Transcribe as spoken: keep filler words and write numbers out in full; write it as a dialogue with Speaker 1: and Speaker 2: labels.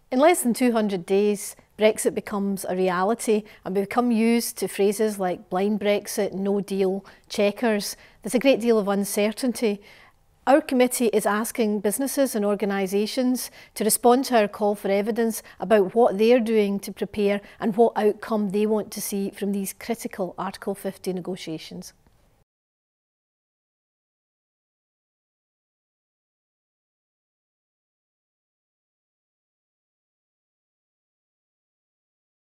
Speaker 1: In less than two hundred days, Brexit becomes a reality and we become used to phrases like blind Brexit, no deal, checkers. There's a great deal of uncertainty. Our committee is asking businesses and organisations to respond to our call for evidence about what they're doing to prepare and what outcome they want to see from these critical Article fifty negotiations.